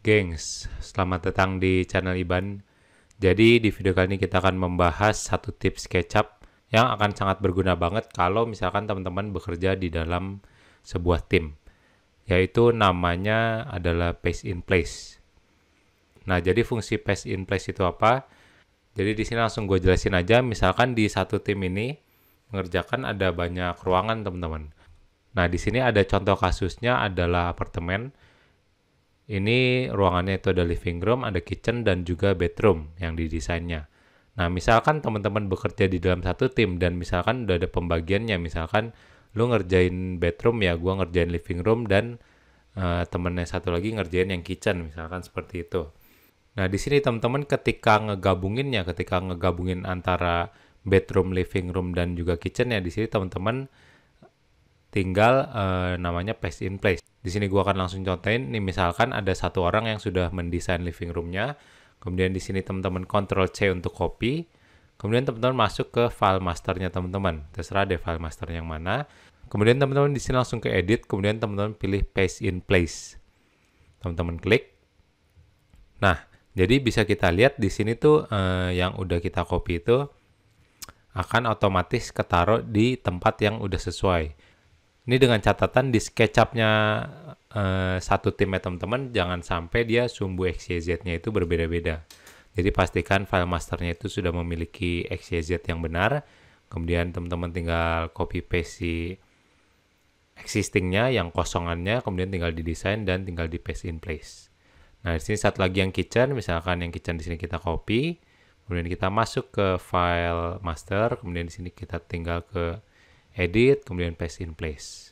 Gengs, selamat datang di channel Iban. Jadi di video kali ini kita akan membahas satu tips SketchUp yang akan sangat berguna banget kalau misalkan teman-teman bekerja di dalam sebuah tim. Yaitu namanya adalah Paste in Place. Nah, jadi fungsi Paste in Place itu apa? Jadi di sini langsung gue jelasin aja. Misalkan di satu tim ini mengerjakan ada banyak ruangan, teman-teman. Nah, di sini ada contoh kasusnya adalah apartemen. Ini ruangannya itu ada living room, ada kitchen, dan juga bedroom yang didesainnya. Nah, misalkan teman-teman bekerja di dalam satu tim dan misalkan udah ada pembagiannya, misalkan lu ngerjain bedroom ya, gua ngerjain living room, dan temennya satu lagi ngerjain yang kitchen, misalkan seperti itu. Nah, di sini teman-teman ketika ngegabungin antara bedroom, living room, dan juga kitchen ya, di sini teman-teman tinggal namanya paste in place. Di sini gua akan langsung contohin. Nih misalkan ada satu orang yang sudah mendesain living roomnya. Kemudian di sini teman-teman Ctrl C untuk copy. Kemudian teman-teman masuk ke file masternya teman-teman. Terserah deh file master yang mana. Kemudian teman-teman di sini langsung ke edit. Kemudian teman-teman pilih paste in place. Teman-teman klik. Nah, jadi bisa kita lihat di sini tuh yang udah kita copy itu akan otomatis ketaruh di tempat yang udah sesuai. Ini dengan catatan di SketchUp-nya satu tim ya teman-teman, jangan sampai dia sumbu XYZ-nya itu berbeda-beda. Jadi pastikan file masternya itu sudah memiliki XYZ yang benar. Kemudian teman-teman tinggal copy paste si existing-nya, yang kosongannya, kemudian tinggal didesain dan tinggal di paste in place. Nah, di sini satu lagi yang kitchen, misalkan yang kitchen di sini kita copy, kemudian kita masuk ke file master, kemudian di sini kita tinggal ke edit, kemudian paste in place.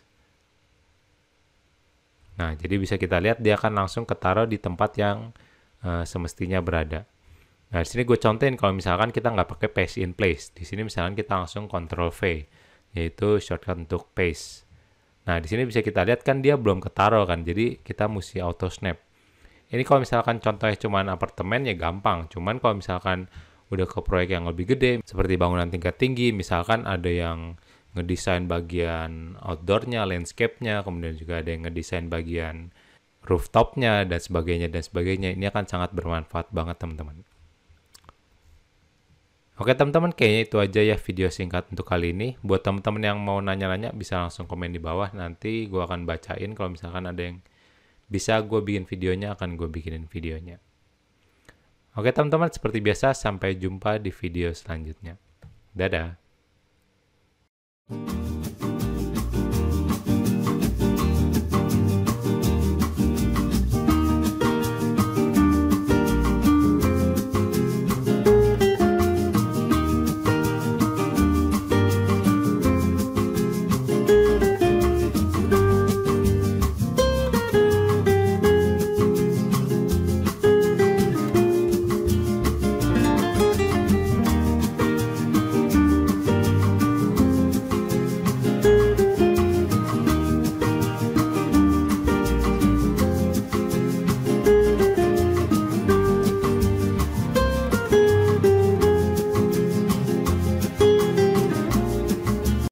Nah, jadi bisa kita lihat dia akan langsung ketaruh di tempat yang semestinya berada. Nah, di sini gue contohin kalau misalkan kita nggak pakai paste in place. Di sini misalkan kita langsung Ctrl V, yaitu shortcut untuk paste. Nah, di sini bisa kita lihat kan dia belum ketaruh kan, jadi kita mesti auto snap. Ini kalau misalkan contohnya cuma apartemen ya gampang. Cuman kalau misalkan udah ke proyek yang lebih gede, seperti bangunan tingkat tinggi, misalkan ada yang ngedesain bagian outdoor-nya, landscape-nya, kemudian juga ada yang ngedesain bagian rooftop-nya, dan sebagainya, dan sebagainya. Ini akan sangat bermanfaat banget, teman-teman. Oke, teman-teman, kayaknya itu aja ya video singkat untuk kali ini. Buat teman-teman yang mau nanya-nanya, bisa langsung komen di bawah. Nanti gue akan bacain. Kalau misalkan ada yang bisa gue bikin videonya, akan gue bikinin videonya. Oke, teman-teman, seperti biasa, sampai jumpa di video selanjutnya. Dadah!